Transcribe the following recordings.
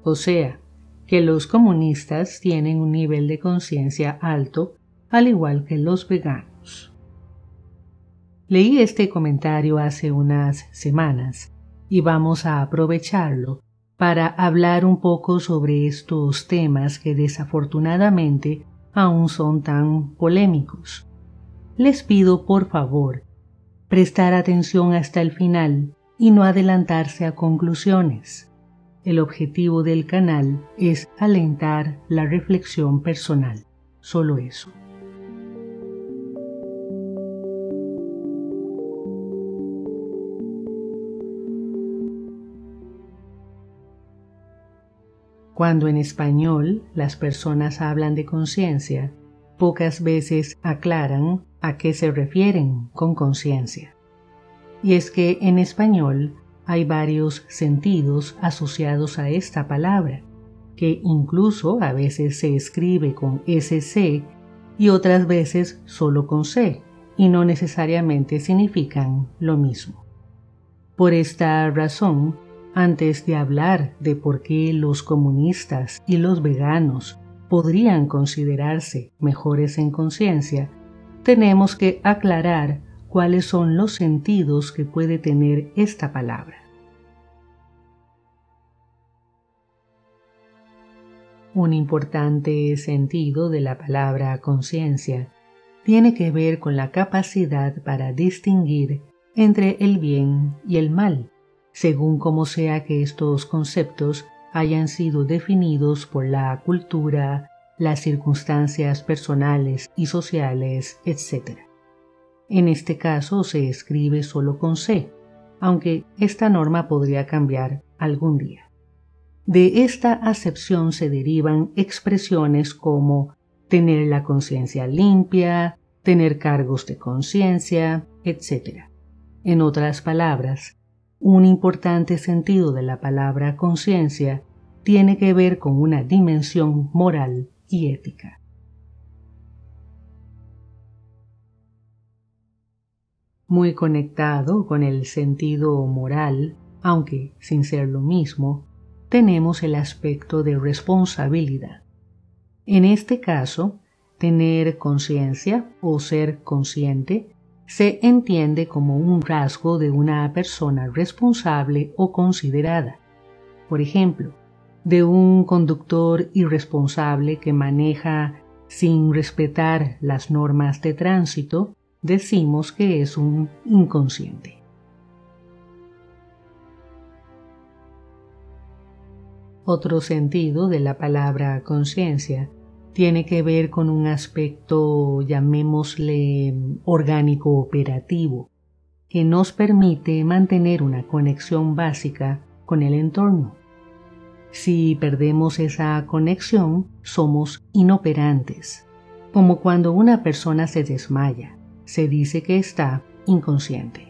o sea, que los comunistas tienen un nivel de conciencia alto, al igual que los veganos. Leí este comentario hace unas semanas y vamos a aprovecharlo para hablar un poco sobre estos temas que desafortunadamente aún son tan polémicos. Les pido, por favor, prestar atención hasta el final y no adelantarse a conclusiones. El objetivo del canal es alentar la reflexión personal, solo eso. Cuando en español las personas hablan de conciencia, pocas veces aclaran a qué se refieren con conciencia. Y es que en español hay varios sentidos asociados a esta palabra, que incluso a veces se escribe con SC y otras veces solo con C, y no necesariamente significan lo mismo. Por esta razón, antes de hablar de por qué los comunistas y los veganos podrían considerarse mejores en conciencia, tenemos que aclarar cuáles son los sentidos que puede tener esta palabra. Un importante sentido de la palabra conciencia tiene que ver con la capacidad para distinguir entre el bien y el mal, según como sea que estos conceptos hayan sido definidos por la cultura, las circunstancias personales y sociales, etc. En este caso se escribe solo con C, aunque esta norma podría cambiar algún día. De esta acepción se derivan expresiones como tener la conciencia limpia, tener cargos de conciencia, etc. En otras palabras, un importante sentido de la palabra conciencia tiene que ver con una dimensión moral y ética. Muy conectado con el sentido moral, aunque sin ser lo mismo, tenemos el aspecto de responsabilidad. En este caso, tener conciencia o ser consciente se entiende como un rasgo de una persona responsable o considerada. Por ejemplo, de un conductor irresponsable que maneja sin respetar las normas de tránsito, decimos que es un inconsciente. Otro sentido de la palabra conciencia tiene que ver con un aspecto, llamémosle, orgánico operativo, que nos permite mantener una conexión básica con el entorno. Si perdemos esa conexión, somos inoperantes, como cuando una persona se desmaya, se dice que está inconsciente.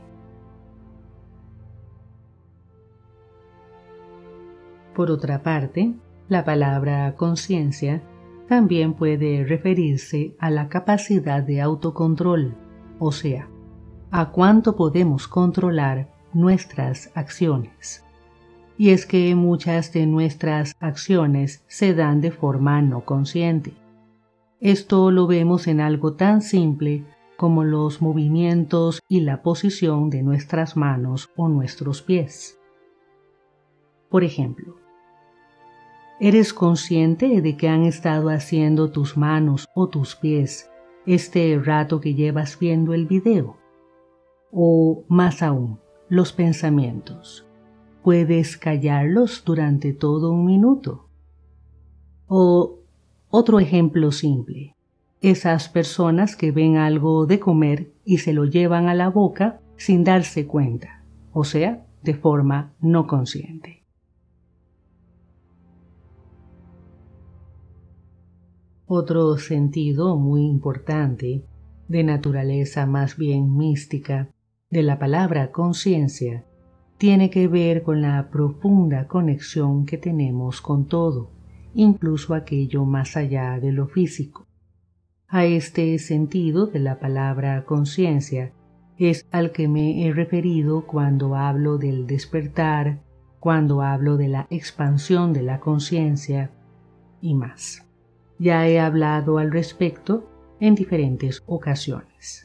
Por otra parte, la palabra conciencia también puede referirse a la capacidad de autocontrol, o sea, a cuánto podemos controlar nuestras acciones. Y es que muchas de nuestras acciones se dan de forma no consciente. Esto lo vemos en algo tan simple como los movimientos y la posición de nuestras manos o nuestros pies. Por ejemplo, ¿eres consciente de que han estado haciendo tus manos o tus pies este rato que llevas viendo el video? O más aún, los pensamientos. ¿Puedes callarlos durante todo un minuto? O otro ejemplo simple, esas personas que ven algo de comer y se lo llevan a la boca sin darse cuenta, o sea, de forma no consciente. Otro sentido muy importante, de naturaleza más bien mística, de la palabra conciencia, tiene que ver con la profunda conexión que tenemos con todo, incluso aquello más allá de lo físico. A este sentido de la palabra conciencia es al que me he referido cuando hablo del despertar, cuando hablo de la expansión de la conciencia y más. Ya he hablado al respecto en diferentes ocasiones.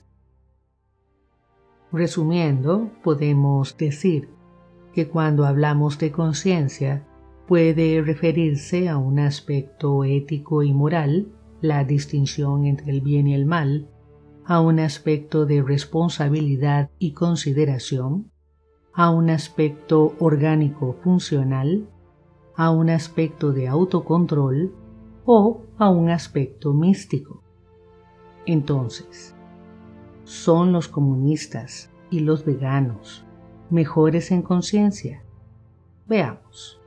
Resumiendo, podemos decir que cuando hablamos de conciencia puede referirse a un aspecto ético y moral, la distinción entre el bien y el mal, a un aspecto de responsabilidad y consideración, a un aspecto orgánico funcional, a un aspecto de autocontrol o a un aspecto místico. Entonces, ¿son los comunistas y los veganos mejores en conciencia? Veamos.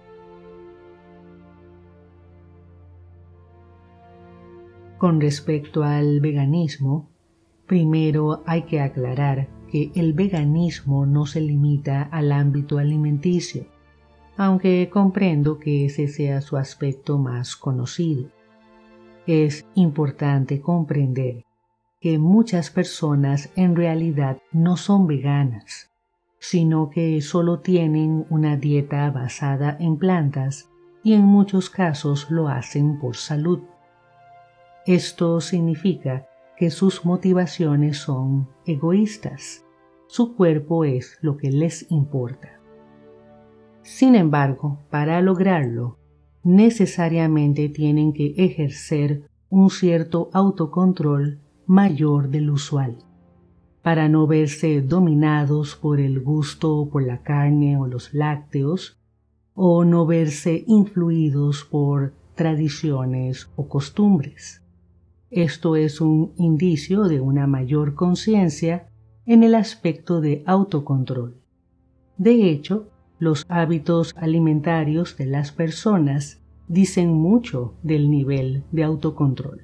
Con respecto al veganismo, primero hay que aclarar que el veganismo no se limita al ámbito alimenticio, aunque comprendo que ese sea su aspecto más conocido. Es importante comprender que muchas personas en realidad no son veganas, sino que solo tienen una dieta basada en plantas y en muchos casos lo hacen por salud. Esto significa que sus motivaciones son egoístas. Su cuerpo es lo que les importa. Sin embargo, para lograrlo, necesariamente tienen que ejercer un cierto autocontrol mayor del usual, para no verse dominados por el gusto por la carne o los lácteos, o no verse influidos por tradiciones o costumbres. Esto es un indicio de una mayor conciencia en el aspecto de autocontrol. De hecho, los hábitos alimentarios de las personas dicen mucho del nivel de autocontrol.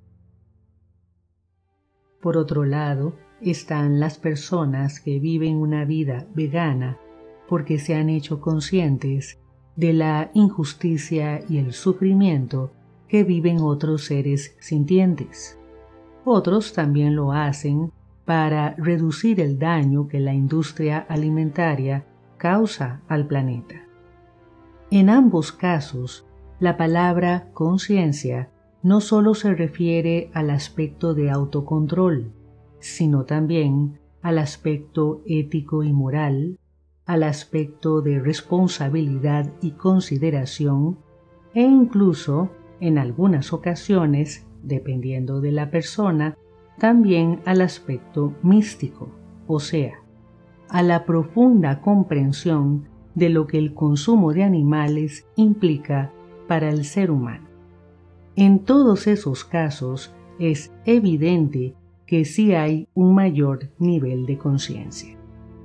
Por otro lado, están las personas que viven una vida vegana porque se han hecho conscientes de la injusticia y el sufrimiento que viven otros seres sintientes. Otros también lo hacen para reducir el daño que la industria alimentaria causa al planeta. En ambos casos, la palabra conciencia no solo se refiere al aspecto de autocontrol, sino también al aspecto ético y moral, al aspecto de responsabilidad y consideración, e incluso, en algunas ocasiones, dependiendo de la persona, también al aspecto místico, o sea, a la profunda comprensión de lo que el consumo de animales implica para el ser humano. En todos esos casos es evidente que sí hay un mayor nivel de conciencia.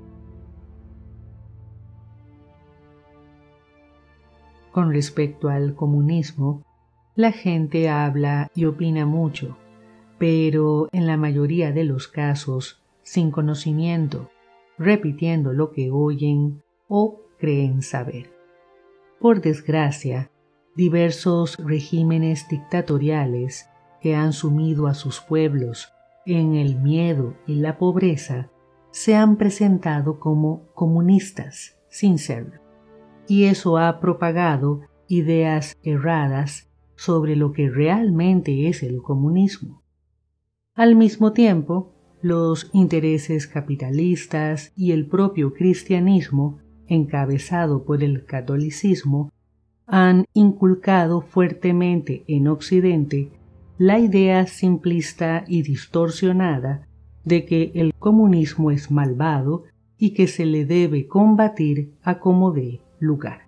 Con respecto al comunismo, la gente habla y opina mucho, pero en la mayoría de los casos sin conocimiento, repitiendo lo que oyen o creen saber. Por desgracia, diversos regímenes dictatoriales que han sumido a sus pueblos en el miedo y la pobreza se han presentado como comunistas sin serlo, y eso ha propagado ideas erradas sobre lo que realmente es el comunismo. Al mismo tiempo, los intereses capitalistas y el propio cristianismo, encabezado por el catolicismo, han inculcado fuertemente en Occidente la idea simplista y distorsionada de que el comunismo es malvado y que se le debe combatir a como dé lugar.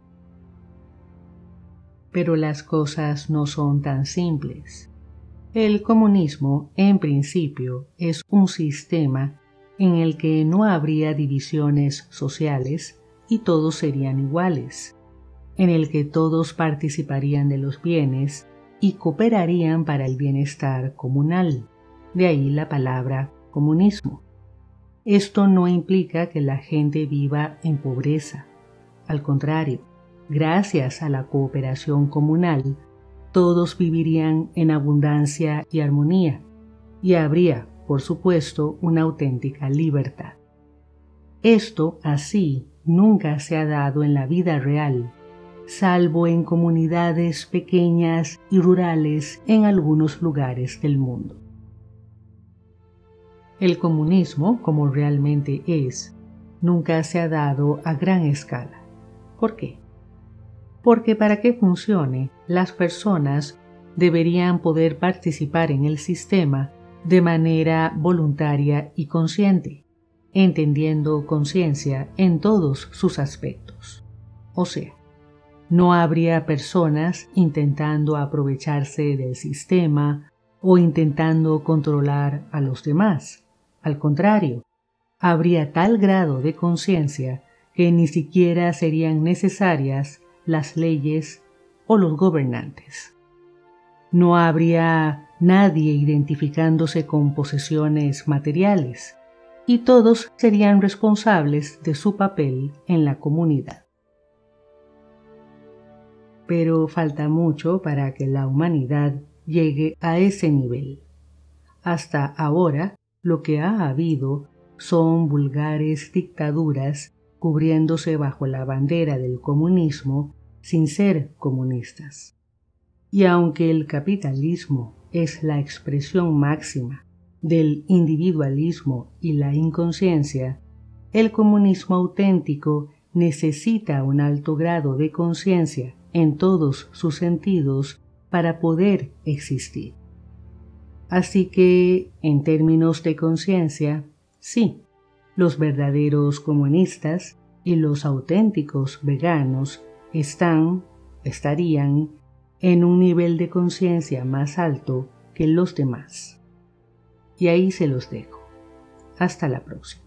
Pero las cosas no son tan simples. El comunismo, en principio, es un sistema en el que no habría divisiones sociales y todos serían iguales, en el que todos participarían de los bienes y cooperarían para el bienestar comunal, de ahí la palabra comunismo. Esto no implica que la gente viva en pobreza. Al contrario, gracias a la cooperación comunal, todos vivirían en abundancia y armonía, y habría, por supuesto, una auténtica libertad. Esto así nunca se ha dado en la vida real, salvo en comunidades pequeñas y rurales en algunos lugares del mundo. El comunismo, como realmente es, nunca se ha dado a gran escala. ¿Por qué? Porque para que funcione, las personas deberían poder participar en el sistema de manera voluntaria y consciente, entendiendo conciencia en todos sus aspectos. O sea, no habría personas intentando aprovecharse del sistema o intentando controlar a los demás. Al contrario, habría tal grado de conciencia que ni siquiera serían necesarias las leyes o los gobernantes. No habría nadie identificándose con posesiones materiales, y todos serían responsables de su papel en la comunidad. Pero falta mucho para que la humanidad llegue a ese nivel. Hasta ahora, lo que ha habido son vulgares dictaduras cubriéndose bajo la bandera del comunismo sin ser comunistas. Y aunque el capitalismo es la expresión máxima del individualismo y la inconsciencia, el comunismo auténtico necesita un alto grado de conciencia en todos sus sentidos para poder existir. Así que, en términos de conciencia, sí, los verdaderos comunistas y los auténticos veganos estarían en un nivel de conciencia más alto que los demás. Y ahí se los dejo. Hasta la próxima.